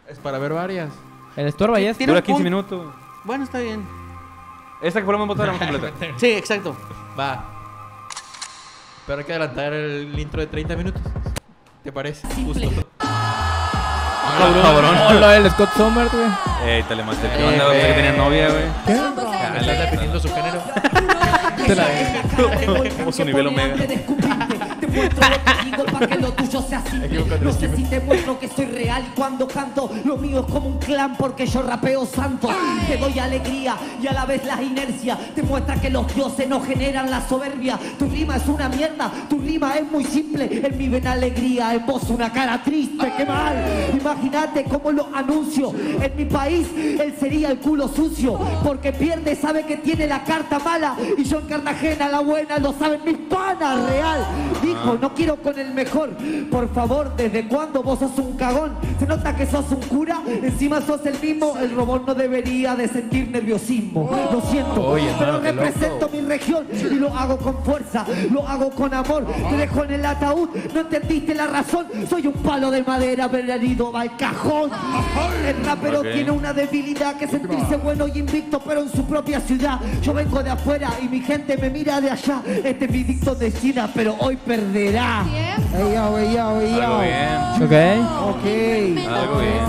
Es para ver varias. El Stuart Ballesta. Dura 15 minutos. Bueno, está bien. Esta que fue la más votada era más completa. Sí, exacto. Va. Pero hay que adelantar el intro de 30 minutos. ¿Te parece? Justo. Cabrón. Hola, el Scott Summers, güey. Te le maté. ¿Qué onda, güey? Que tenía novia, güey. Me estás definiendo su género. Te la Como su nivel omega. Te muestro lo que digo para que lo tuyo sea simple. No sé si te muestro que soy real y cuando canto lo mío es como un clan porque yo rapeo santo. Te doy alegría y a la vez la inercia. Te muestra que los dioses no generan la soberbia. Tu rima es una mierda, tu rima es muy simple. En mí ven alegría, en vos una cara triste, qué mal. Imagínate cómo lo anuncio. En mi país él sería el culo sucio porque pierde, sabe que tiene la carta mala. Y yo en Cartagena la buena lo saben mis panas, real. Dijo, no quiero con el mejor. Por favor, ¿desde cuándo vos sos un cagón? Se nota que sos un cura, encima sos el mismo. El robot no debería de sentir nerviosismo. Lo siento, Oye, pero hermano, qué represento loco. mi región y lo hago con fuerza, lo hago con amor. Te dejo en el ataúd, no entendiste la razón. Soy un palo de madera, pero herido va al cajón. El rapero tiene una debilidad que es sentirse bueno y invicto, pero en su propia ciudad. Yo vengo de afuera y mi gente me mira de allá. Este es mi dicto de China, pero hoy perderá. Ey, yo, ey, yo, ey, yo. Algo bien. Ok. Ok. Algo bien.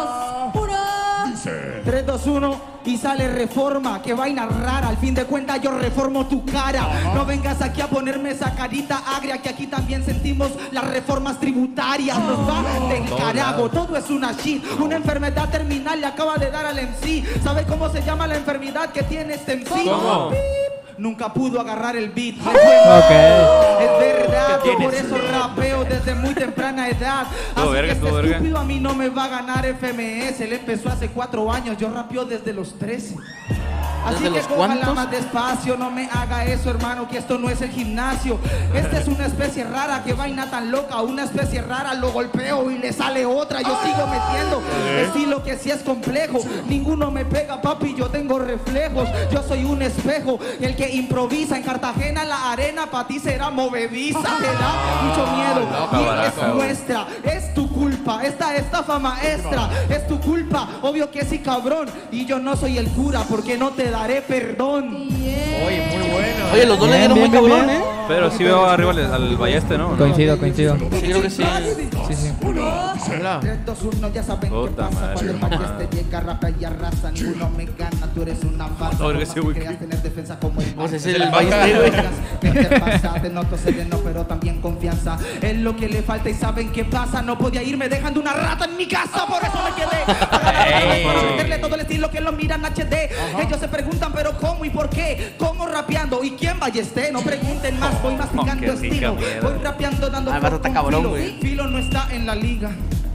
3, 2, 1 y sale reforma. Qué vaina rara, al fin de cuentas yo reformo tu cara. No vengas aquí a ponerme esa carita agria, que aquí también sentimos las reformas tributarias. Nos va del carajo, todo es una shit. Una enfermedad terminal le acaba de dar al MC. ¿Sabe cómo se llama la enfermedad que tiene este MC? ¿Cómo? Nunca pudo agarrar el beat. Ok. Es verdad, yo por eso rapeo desde muy temprana edad. Todo Así verga, que todo este verga. estúpido a mí no me va a ganar FMS. Él empezó hace 4 años, yo rapeo desde los 13. Así ¿Desde que los cójala cuántos? más despacio, no me haga eso, hermano, que esto no es el gimnasio. Esta es una especie rara, que vaina tan loca. Una especie rara, lo golpeo y le sale otra. Yo sigo metiendo estilo que sí es complejo. Ninguno me pega, papi, yo tengo reflejos. Yo soy un espejo, el que improvisa. En Cartagena la arena para ti será movediza. Te da mucho miedo y baraja, es güey. nuestra. Es tu culpa, esta estafa maestra. Es tu culpa, obvio que sí, cabrón. Y yo no soy el cura porque no te daré perdón. Oye, muy bueno. Oye, los dos le Bien, dieron muy bien, bien, cabrón, bien. Pero sí veo arriba al Balleste, ¿no? Coincido. Sí, creo que sí. Sí, sí. Hola. 3, 2, 1, ya saben qué Puta pasa madre, cuando el hermano. Balleste llega, rapea y arrasa. Ninguno me gana, tú eres una farsa. Oiga, Por ese más que güey, creas ¿qué? tener defensa como el Ese es Barça. el Balleste, güey. ¿Qué te pasa? Te noto sereno, pero también confianza. Es lo que le falta y saben qué pasa. No podía irme dejando una rata en mi casa, por eso me quedé. Para meterle todo el estilo que lo miran HD. Ellos se preguntan, pero ¿cómo y por qué? ¿Cómo rapeando? ¿Y quién Balleste? No pregunten más, voy masticando qué rica estilo. mierda. Voy rapeando dando Ah, el vato está con cabrón, filo. güey. Filo no está en la liga.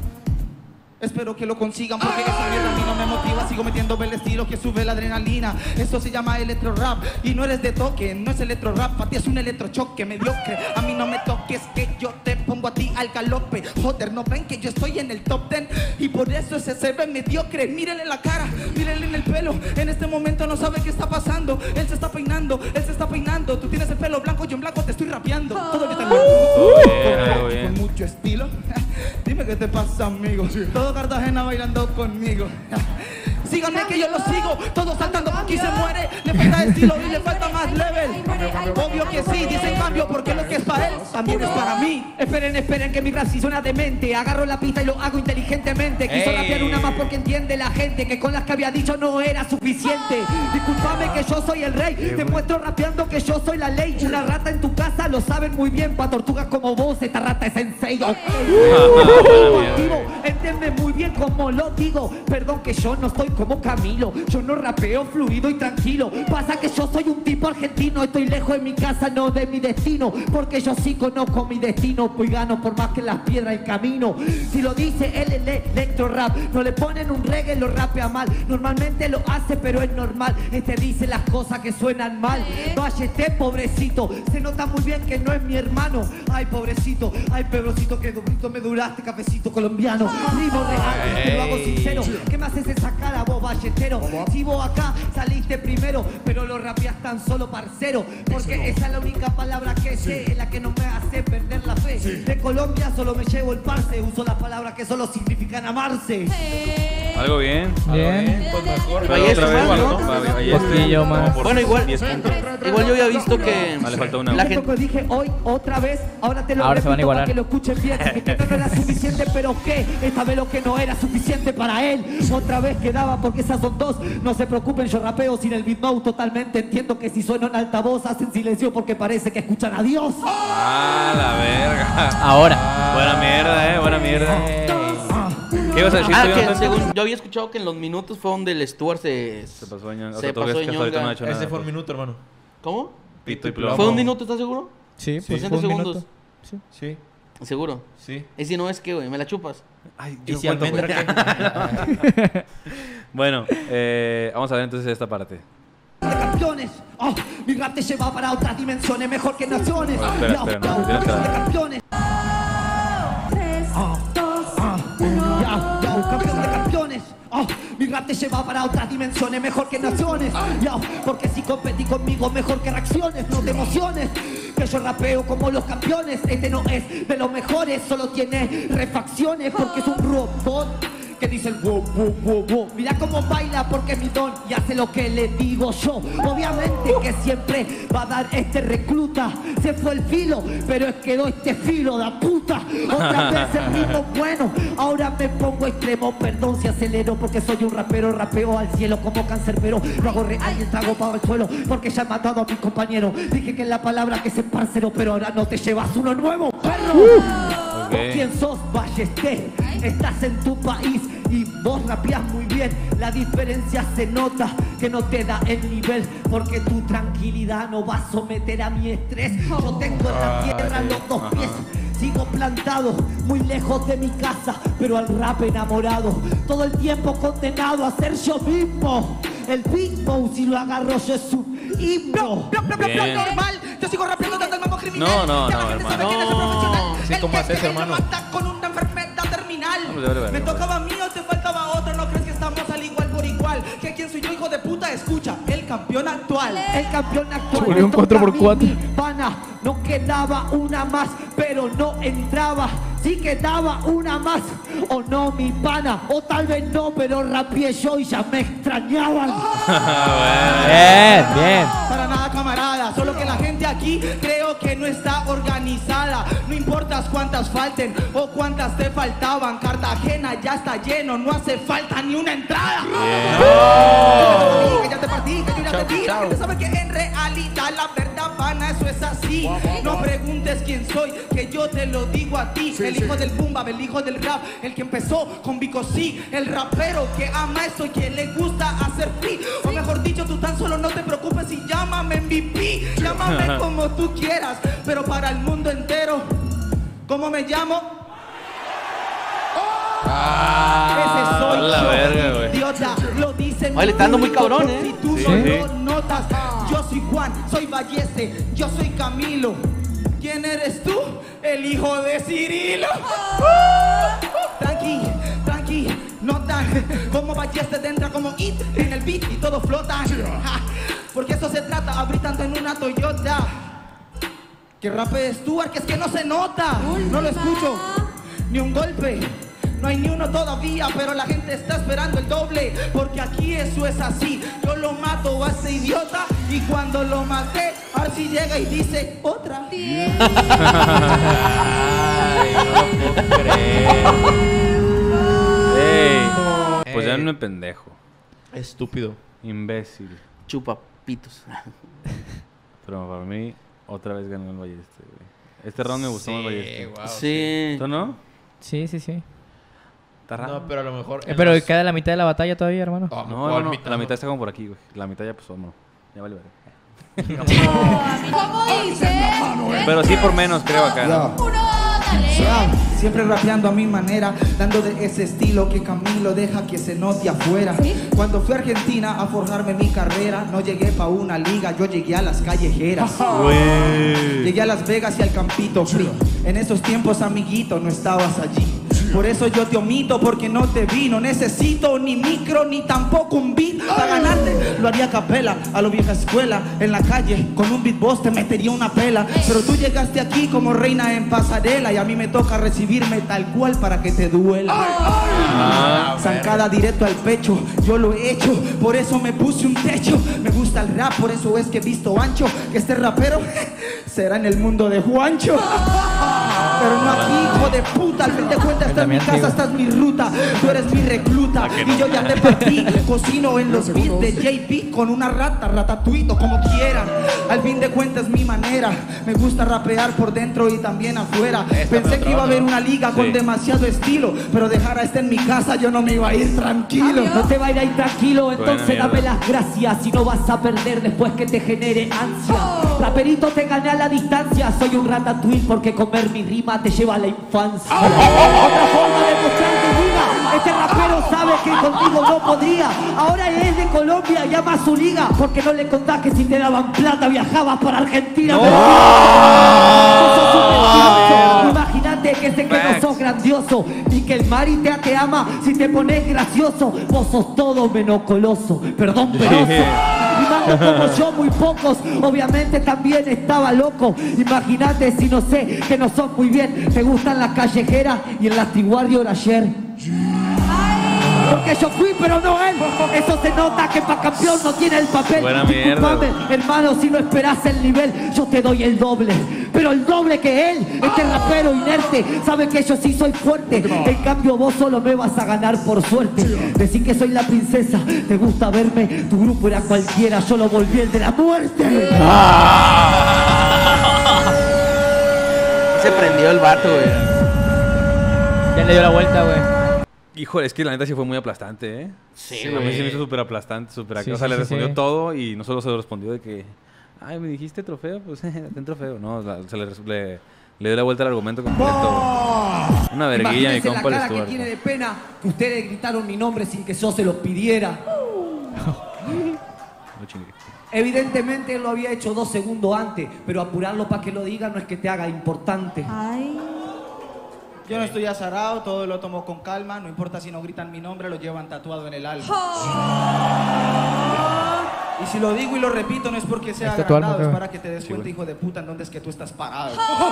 Espero que lo consigan porque esa mierda a mí no me motiva. Sigo metiendo el estilo que sube la adrenalina. Esto se llama electro rap y no eres de toque, no es electro rap. Para ti es un electrochoque mediocre. A mí no me toques que yo te pongo a ti al galope. Joder, no ven que yo estoy en el top 10 y por eso ese se ve mediocre. Mírenle la cara, mírenle en el pelo. En este momento no sabe qué está pasando. Él se está peinando, él se está peinando. Tú tienes el pelo blanco, yo en blanco te estoy rapeando. Todo bien, Algo bien. con mucho estilo. Dime qué te pasa, amigo. Todo Cartagena bailando conmigo. Síganme que yo lo sigo, todos saltando aquí se muere. Le falta estilo y le falta más level. Obvio que sí, dicen cambio porque lo que es para él también es para mí. Esperen que mi rap sí suena demente. Agarro la pista y lo hago inteligentemente. Quiso rapear una más porque entiende la gente que con las que había dicho no era suficiente. Discúlpame que yo soy el rey, te muestro rapeando que yo soy la ley. Una rata en tu casa lo saben muy bien. Pa' tortugas como vos, esta rata es sensei. Activo, entiende muy bien cómo lo digo. Perdón que yo no estoy como Camilo. Yo no rapeo fluido y tranquilo. Pasa que yo soy un tipo argentino. Estoy lejos de mi casa, no de mi destino. Porque yo sí conozco mi destino. Pues gano por más que las piedras el camino. Si lo dice él el electro rap, no le ponen un reggae, lo rapea mal. Normalmente lo hace pero es normal. Este dice las cosas que suenan mal. Balleste, pobrecito, se nota muy bien que no es mi hermano. Ay pobrecito, ay pebrocito, que durito me duraste, cafecito colombiano. Rimo real, te lo hago sincero. ¿Qué me haces esa cara, boba? balletero. Si vos acá saliste primero, pero lo rapeás tan solo parcero. Porque esa es la única palabra que sé, es la que no me hace perder la fe. De Colombia solo me llevo el parce, uso las palabras que solo significan amarse. Algo bien. Bien. Pues mejor. Pero Ballesta, otra vez, ¿no? Poquillo más. Bueno, igual 10 puntos. Igual yo había visto que Ah, le falta una. la Lo gente... que dije hoy otra vez, ahora te lo Ahora se van a repito para igualar. que lo escuchen bien. Que no era suficiente, pero que esta vez lo que no era suficiente para él. Otra vez quedaba porque esas son dos. No se preocupen, yo rapeo sin el beat mode totalmente. Entiendo que si sueno en altavoz hacen silencio porque parece que escuchan a Dios. Ah, la verga. Ahora. Buena mierda, buena mierda. ¿Qué ibas a decir? Ah, tú, que Jonathan? según yo había escuchado que en los minutos fue donde el Stuart se pasó de ñonga. O se sea, tú pasó ves de que hasta ahorita no ñonga. ha hecho nada. Ese fue un pues. minuto, hermano. ¿Cómo? Pito y plomo. ¿Fue un minuto, estás seguro? Sí, pues 60 fue un segundos. minuto. Sí. Sí, ¿Seguro? sí. Y si no es que, güey, me la chupas. Ay, ¿Y yo si cuento, almendra pues. qué? Bueno, vamos a ver entonces esta parte. De campeones, oh, mi rap te lleva para otras dimensiones mejor que naciones. Oh, espera, Yo, espera, no, yo, tienes que de dar. campeones. Campeón de campeones. Oh, mi rap te lleva para otras dimensiones mejor que naciones. Yo, porque si competí conmigo mejor que reacciones, no te emociones. Que yo rapeo como los campeones. Este no es de los mejores, solo tiene refacciones porque es un robot que dice el wow, wow, wow, wow. Mira cómo baila porque es mi don y hace lo que le digo yo. Obviamente que siempre va a dar este recluta. Se fue el filo, pero es quedó este filo de puta. Otra vez el ritmo bueno, ahora me pongo extremo. Perdón si acelero porque soy un rapero. Rapeo al cielo como cáncer, pero lo hago real y el trago para el suelo. Porque ya he matado a mi compañero. Dije que es la palabra que se parcero, pero ahora no te llevas uno nuevo, perro. Ok. ¿Quién sos, Ballester? Estás en tu país y vos rapeás muy bien. La diferencia se nota que no te da el nivel, porque tu tranquilidad no va a someter a mi estrés. Yo tengo en la tierra los dos pies. Sigo plantado, muy lejos de mi casa, pero al rap enamorado. Todo el tiempo condenado a ser yo mismo. El Big Bow, si lo agarro yo es un himno. Bien. Normal, yo sigo rapeando tanto el mambo criminal. No, Ya la gente hermano. sabe quién es el profesional. Sí, El ¿cómo que haces, cree hermano? no mata con una enfermedad terminal. No, pues, vale, Me vale. tocaba a mí o te faltaba otro. No crees que estamos al igual por igual. Que quién soy yo, hijo de puta, escucha. El campeón actual. El campeón actual. Volvió un me toca a 4x4. mí, mi pana. No quedaba una más, pero no entraba. Sí quedaba una más, o no, mi pana. O tal vez no, pero rapeé yo y ya me extrañaban. Bien, bien. Para nada, camarada. Solo que la gente aquí creo que no está organizada. No importa cuántas falten o cuántas te faltaban. Cartagena ya está lleno, no hace falta ni una entrada. Que ya te partí, que yo ya te di. La gente sabe que en realidad la verdad, pana, eso es así. No preguntes quién soy, que yo te lo digo a ti. El hijo del boom bap, el hijo del rap, el que empezó con Vico C, el rapero que ama eso y que le gusta hacer free. O mejor dicho, tú tan solo no te preocupes y llámame MVP. Llámame como tú quieras, pero para el mundo entero, ¿cómo me llamo? Ese soy la yo, verga, güey. idiota, lo dicen. Oye, le está dando muy público, cabrón, Si ¿eh? tú Sí. no Sí. lo notas, yo soy Juan, soy Balleste, yo soy Camilo. ¿Quién eres tú? El hijo de Cirilo. Tranqui, tranqui, notan como Balleste te entra como it en el beat y todo flota. Ja, porque eso se trata, abrir tanto en una Toyota. Que rape Stuart, que es que no se nota. No lo escucho, ni un golpe. No hay ni uno todavía, pero la gente está esperando el doble. Porque aquí eso es así. Yo lo mato a este idiota y cuando lo maté, Arsi llega y dice otra. Ey, pues ya no me pendejo. Estúpido. Imbécil. Chupa pitos. Pero para mí, otra vez ganó el Balleste, güey. Este round me gustó más Balleste. Wow, Sí. ¿Tú no? Sí, sí, sí. Está raro. No, pero a lo mejor. Pero queda la mitad de la batalla todavía, hermano. Oh, No, ¿cuál no, mitad? la mitad está como por aquí, güey. La mitad ya pasó, no. Ya vale, vale. ¿Cómo dice? Pero sí por menos, creo, acá. ¿no? Uno, dale. Siempre rapeando a mi manera, dando de ese estilo que Camilo deja que se note afuera. Cuando fui a Argentina a forjarme mi carrera, no llegué pa' una liga, yo llegué a las callejeras. Llegué a Las Vegas y al Campito Free. En esos tiempos, amiguito, no estabas allí. Por eso yo te omito, porque no te vi. No necesito ni micro, ni tampoco un beat. Para ganarte lo haría a capela, a lo vieja escuela. En la calle, con un beatbox te metería una pela. Pero tú llegaste aquí como reina en pasarela, y a mí me toca recibirme tal cual para que te duela. Zancada directo al pecho, yo lo he hecho, por eso me puse un techo. Me gusta el rap, por eso es que he visto ancho que este rapero será en el mundo de Juancho. Pero no aquí, hijo de puta. Al fin de cuentas, esta es mi casa, esta es mi ruta. Tú eres mi recluta y yo ya te partí. Cocino en los beats de JP con una ratatuito, como quieran. Al fin de cuentas, mi manera. Me gusta rapear por dentro y también afuera. Pensé que iba a haber una liga con demasiado estilo, pero dejar a este en mi casa, yo no me iba a ir tranquilo. No te va a ir ahí tranquilo, entonces dame las gracias. Si no vas a perder después que te genere ansia. Raperito, te gané a la distancia. Soy un ratatouille porque comer mi rima te lleva a la infancia. Otra forma de mostrar tu vida. Este rapero sabe que contigo no podría. Ahora él es de Colombia, llama a su liga, porque no le contás que si te daban plata viajabas para Argentina. Imagínate que sé que no sos grandioso y que el Mari te ama si te pones gracioso. Vos sos todo menos coloso, perdón, penoso. Y más como yo, muy pocos. Obviamente también estaba loco. Imagínate si no sé que no sos muy bien. Te gustan las callejeras y el Lastiguardio ayer. Porque yo fui, pero no él. Eso se nota que pa' campeón no tiene el papel. Buena Disculpame, mierda. hermano, si no esperás el nivel, yo te doy el doble. Pero el doble que él, este rapero inerte, sabe que yo sí soy fuerte. En cambio vos solo me vas a ganar por suerte. Decís que soy la princesa, te gusta verme. Tu grupo era cualquiera, yo lo volví el de la muerte. Se prendió el vato, güey. Ya le dio la vuelta, güey. Híjole, es que la neta sí fue muy aplastante, ¿eh? Sí, A mí se me hizo súper aplastante, súper acá. Sí, O sea, sí, le sí, respondió sí. todo y no solo se lo respondió de que, ay, me dijiste trofeo, pues ten trofeo. No, se le dio la vuelta al argumento completo. Una verguilla, mi Imagínense la compa el cara que Stuart. tiene de pena que ustedes gritaron mi nombre sin que yo se los pidiera. No chingue. Evidentemente él lo había hecho 2 segundos antes, pero apurarlo para que lo diga no es que te haga importante. Yo no estoy azarado, todo lo tomo con calma. No importa si no gritan mi nombre, lo llevan tatuado en el alma. Y si lo digo y lo repito, no es porque sea Está tu alma, agrandado, es creo. para que te des cuenta, hijo de puta, en dónde es que tú estás parado.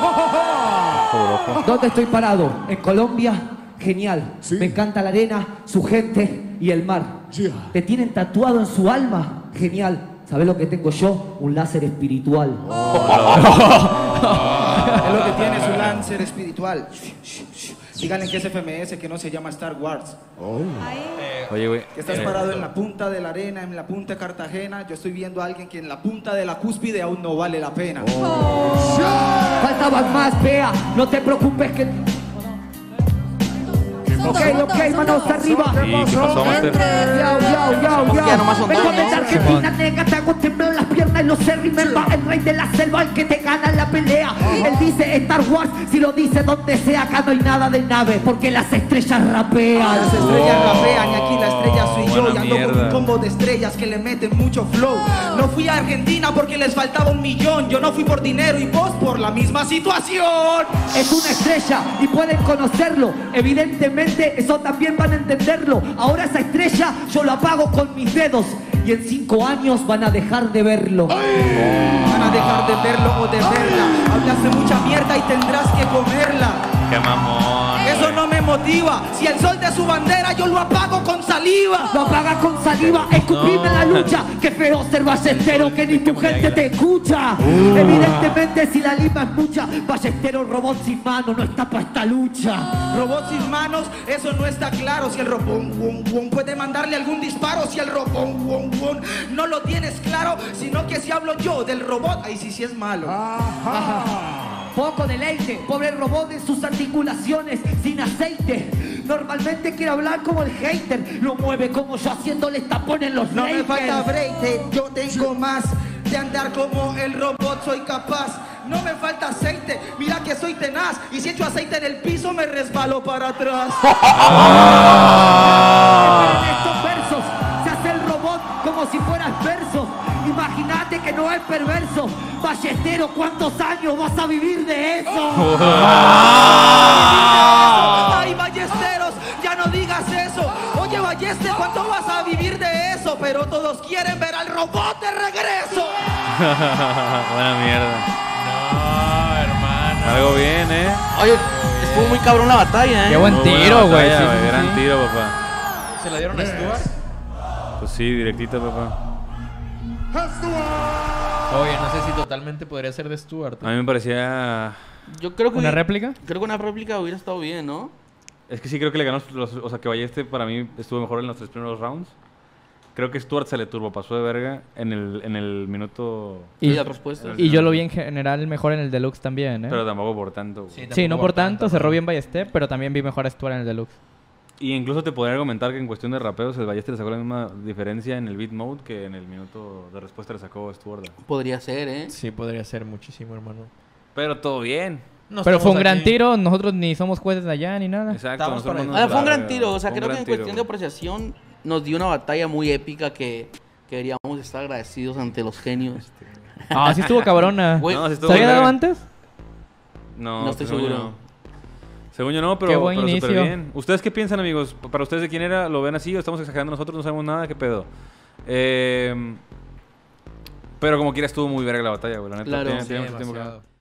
¿Dónde estoy parado? En Colombia, genial. Me encanta la arena, su gente y el mar. Te tienen tatuado en su alma, genial. ¿Sabes lo que tengo yo? Un láser espiritual. Es lo que tiene su lancer espiritual. Díganle que es FMS, que no se llama Star Wars. Oye, güey. Que estás parado en la punta de la arena, en la punta de Cartagena. Yo estoy viendo a alguien que en la punta de la cúspide aún no vale la pena. Faltaban más, vea. No te preocupes que... Ok, manos arriba. Sí, ¿qué pasó, Master? Ya nomás son Vengo dos, de ¿no? Argentina, nega, te hago temblar las piernas y lo sé, remember, el rey de la selva, el que te gana la pelea. Él dice Star Wars, si lo dice donde sea, acá no hay nada de nave, porque las estrellas rapean. Las estrellas rapean y aquí la estrella soy yo. Buena Y ando con mierda. un combo de estrellas que le meten mucho flow. No fui a Argentina porque les faltaba 1 millón. Yo no fui por dinero y vos por la misma situación. Es una estrella y pueden conocerlo. Evidentemente eso también van a entenderlo. Ahora esa estrella yo lo apago con mis dedos y en 5 años van a dejar de verlo. Van a dejar de verlo o de verla. Hablaste mucha mierda y tendrás que comerla. Qué mamón. Eso no me motiva. Si el sol de su bandera yo lo apago con saliva. Lo apaga con saliva, escupime en la lucha. Qué feo ser ballestero que ni tu gente te escucha. Evidentemente si la lima es mucha, ballestero robot sin mano no está para esta lucha. Robot sin manos, eso no está claro. Si el robón puede mandarle algún disparo. Si el robón no lo tienes claro, sino que si hablo yo del robot, ahí sí es malo. Poco deleite, pobre robot en sus articulaciones sin aceite. Normalmente quiere hablar como el hater, lo mueve como yo haciéndole tapón en los No me Lakers. falta break, yo tengo más de andar como el robot, soy capaz. No me falta aceite, mira que soy tenaz. Y si echo aceite en el piso me resbalo para atrás. En estos versos se hace el robot como si fueras verso. Imagínate que no es perverso. Ballestero, ¿cuántos años vas a vivir de eso? ¡Ay, Ballestero! Balleste, ¿cuánto vas a vivir de eso? Pero todos quieren ver al robot de regreso. Buena mierda. No, hermano. Algo bien, Oye, estuvo muy cabrón la batalla, Qué ¿eh? buen Muy buena tiro, güey. batalla, Sí, güey, sí, gran sí. tiro, papá. ¿Se la dieron a Stuart? Pues sí, directito, papá. Oye, no sé si totalmente podría ser de Stuart. A mí me parecía... Yo creo que... ¿Una réplica? Creo que una réplica hubiera estado bien, ¿no? Es que sí creo que le ganó o sea, que Balleste para mí estuvo mejor en los 3 primeros rounds. Creo que Stuart se le turbopasó de verga en el minuto... Y la respuesta. Y yo lo vi en general mejor en el Deluxe también, ¿eh? Pero tampoco por tanto. güey. Sí, no por tanto, cerró bien Ballester, pero también vi mejor a Stuart en el Deluxe. Y incluso te podría argumentar que en cuestión de rapeos el Ballester le sacó la misma diferencia en el beat mode que en el minuto de respuesta le sacó Stuart. Podría ser, ¿eh? Sí, podría ser muchísimo, hermano. Pero todo bien. No Pero fue estamos un gran aquí. tiro, nosotros ni somos jueces de allá ni nada. Exacto. Estamos nosotros por no ahí. nos Fue un gran la- tiro. O sea, fue un creo que gran en tiro, cuestión de güey. apreciación nos dio una batalla muy épica que deberíamos estar agradecidos ante los genios. Ah, sí estuvo cabrona. Güey, No, sí estuvo ¿Se había muy dado verga. antes? No, No estoy según yo seguro. no. Según yo no, Qué pero, buen pero súper inicio. bien. ¿Ustedes qué piensan, amigos? ¿Para ustedes de quién era? ¿Lo ven así o estamos exagerando nosotros? No sabemos nada, ¿qué pedo? Pero como quiera estuvo muy verga la batalla, güey. La neta, Claro. tiene Sí, mucho tiempo que- demasiado.